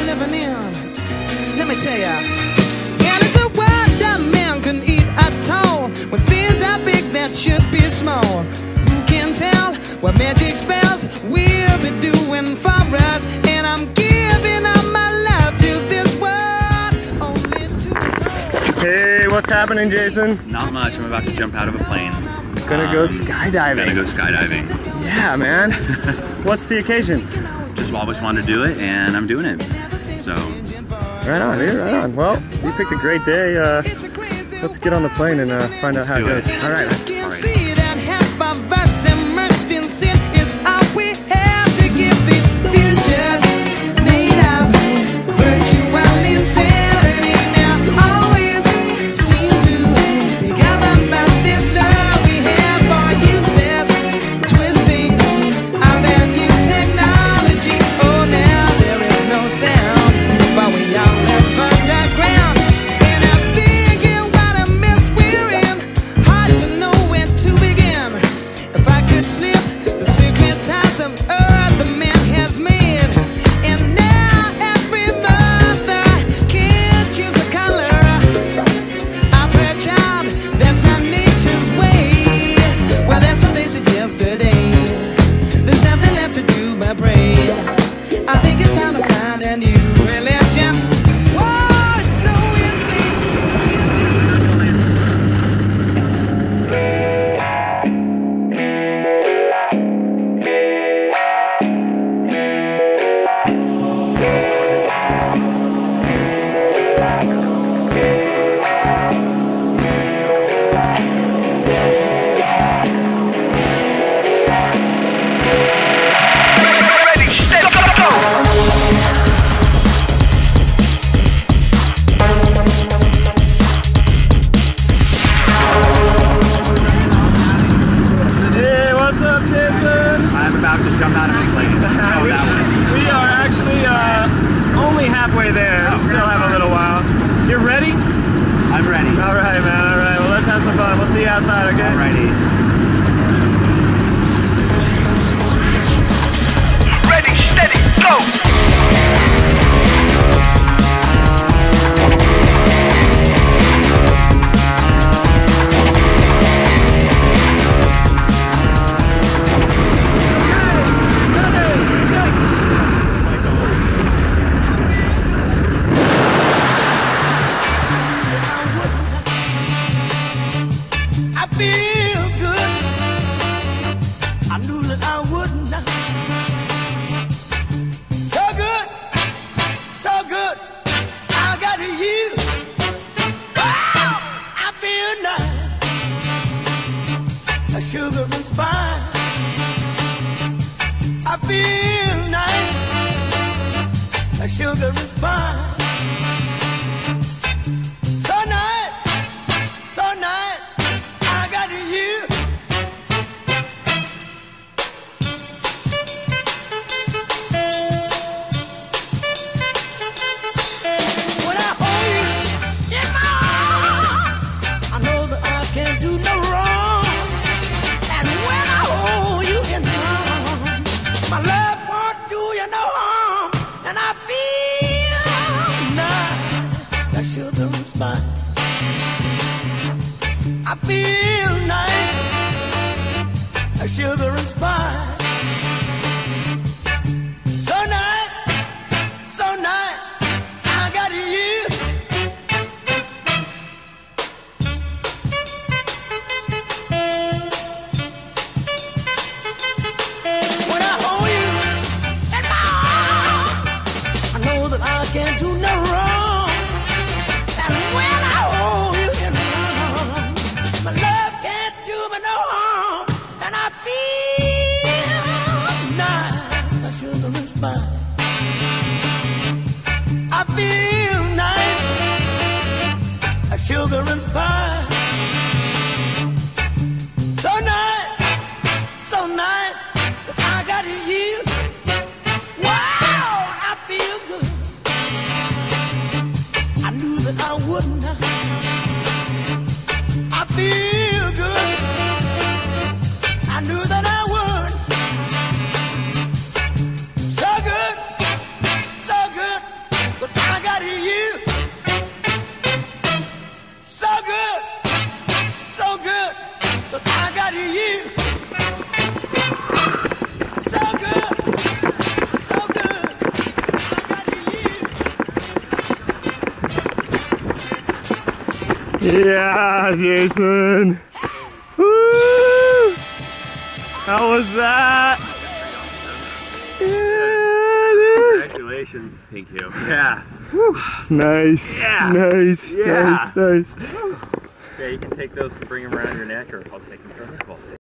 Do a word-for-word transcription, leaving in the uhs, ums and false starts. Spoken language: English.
living in. Let me tell ya. And it's a world that man can eat at all, when things are big that should be small. Who can tell what magic spells we'll be doing for us? And I'm giving up my love to this world, only to talk. Hey, what's happening, Jason? Not much. I'm about to jump out of a plane. Gonna um, go skydiving. Gonna go skydiving. Yeah, man. What's the occasion? Just always wanted to do it, and I'm doing it. So. Right on, dude. Right on. Well, you picked a great day. Uh, let's get on the plane and uh, find out let's how it goes. it. All right. Jump out of the plane. Oh, we, that one. we are actually uh, only halfway there. We still have a little while. You're ready? I'm ready. All right, man. All right. Well, let's have some fun. We'll see you outside, okay? Alrighty. Ready, steady, go! Sugar and spice. I feel nice, like sugar and spice. So nice, so nice, I got you. When I hold you in my arms, I know that I can't do no wrong. My love won't do you no harm, and I feel nice, like sugar and spice. I feel nice, like sugar and spice. So nice, so nice, I got you. Can't do no wrong, and when I hold you in my arms, my love can't do me no harm, and I feel nice, like sugar and spice. I feel nice, like sugar and spice. So nice, so nice, that I got you. Wow, I feel good. I knew that I wouldn't. I feel good. I knew that I would. So good. Yeah, Jason. Woo! How was that? Yeah, dude. Congratulations. Thank you. Yeah. Nice. Yeah. Nice. Yeah. Nice. Nice. Yeah, you can take those and bring them around your neck, or I'll take them from the